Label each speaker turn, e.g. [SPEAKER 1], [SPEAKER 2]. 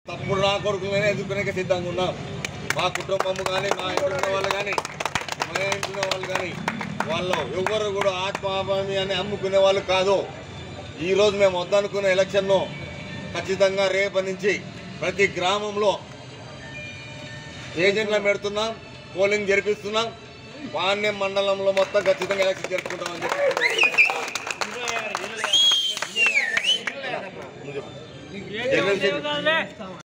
[SPEAKER 1] తప్పుడు నా కొడుకులనే ఎదుర్కొనే సిద్ధంగా ఉన్నాం. మా కుటుంబం కానీ, మా ఇంట్లో వాళ్ళు కానీ, మా ఇంట్లో వాళ్ళు కానీ, వాళ్ళు ఎవరు కూడా ఆత్మాభిమాన్ని అమ్ముకునే వాళ్ళు కాదు. ఈరోజు మేము వద్దనుకున్న ఎలక్షన్ను ఖచ్చితంగా రేపటి నుంచి ప్రతి గ్రామంలో ఏజెంట్లను పెడుతున్నాం, పోలింగ్ జరిపిస్తున్నాం. పాణ్యం మండలంలో మొత్తం ఖచ్చితంగా ఎలక్షన్ జరుపుకుంటామని చెప్పి